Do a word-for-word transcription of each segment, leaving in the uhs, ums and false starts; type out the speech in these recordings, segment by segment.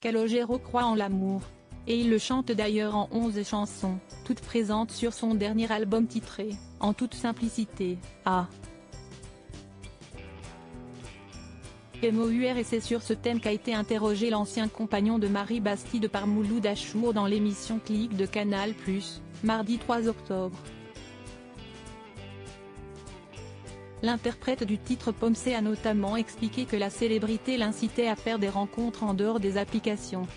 Calogero croit en l'amour. Et il le chante d'ailleurs en onze chansons, toutes présentes sur son dernier album titré « En toute simplicité ». Ah. M O U R et c'est sur ce thème qu'a été interrogé l'ancien compagnon de Marie Bastide par Mouloud Achour dans l'émission Click de Canal plus, mardi trois octobre. L'interprète du titre Pomsé a notamment expliqué que la célébrité l'incitait à faire des rencontres en dehors des applications.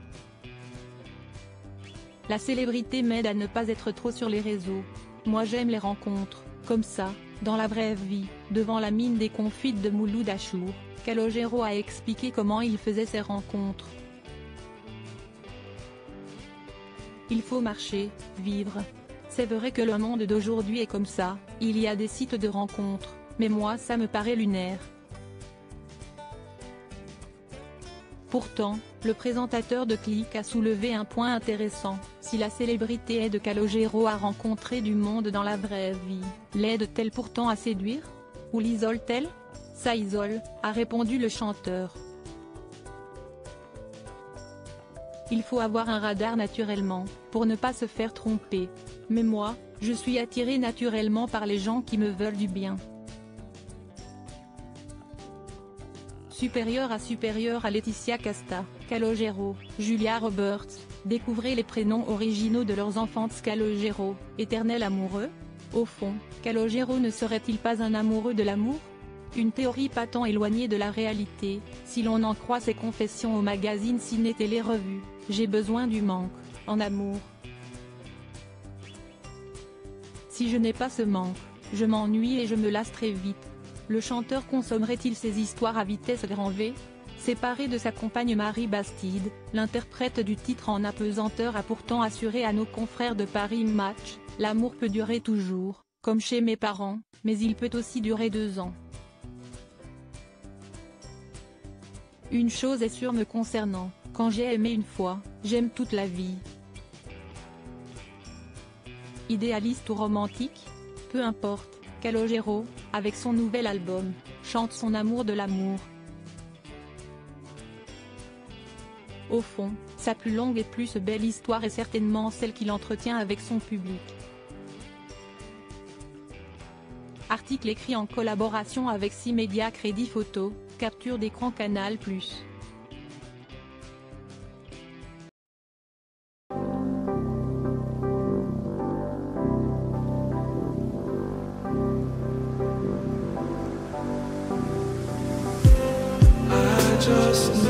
La célébrité m'aide à ne pas être trop sur les réseaux. Moi j'aime les rencontres, comme ça, dans la vraie vie. Devant la mine déconfite de Mouloud Achour, Calogero a expliqué comment il faisait ses rencontres. Il faut marcher, vivre. C'est vrai que le monde d'aujourd'hui est comme ça, il y a des sites de rencontres, mais moi ça me paraît lunaire. Pourtant, le présentateur de Click a soulevé un point intéressant, si la célébrité aide Calogero à rencontrer du monde dans la vraie vie, l'aide-t-elle pourtant à séduire? Ou l'isole-t-elle? Ça isole, a répondu le chanteur. Il faut avoir un radar naturellement, pour ne pas se faire tromper. Mais moi, je suis attiré naturellement par les gens qui me veulent du bien. Supérieur à supérieur à Laetitia Casta, Calogero, Julia Roberts, découvrez les prénoms originaux de leurs enfants. Calogero, éternel amoureux? Au fond, Calogero ne serait-il pas un amoureux de l'amour? Une théorie pas tant éloignée de la réalité, si l'on en croit ses confessions au magazine Ciné Télé Revue. J'ai besoin du manque, en amour. Si je n'ai pas ce manque, je m'ennuie et je me lasse très vite. Le chanteur consommerait-il ces histoires à vitesse grand V? Séparé de sa compagne Marie Bastide, l'interprète du titre en apesanteur a pourtant assuré à nos confrères de Paris Match, l'amour peut durer toujours, comme chez mes parents, mais il peut aussi durer deux ans. Une chose est sûre me concernant, quand j'ai aimé une fois, j'aime toute la vie. Idéaliste ou romantique? Peu importe, Calogero, avec son nouvel album, chante son amour de l'amour. Au fond, sa plus longue et plus belle histoire est certainement celle qu'il entretient avec son public. Article écrit en collaboration avec six médias Crédit Photo, capture d'écran Canal plus. Just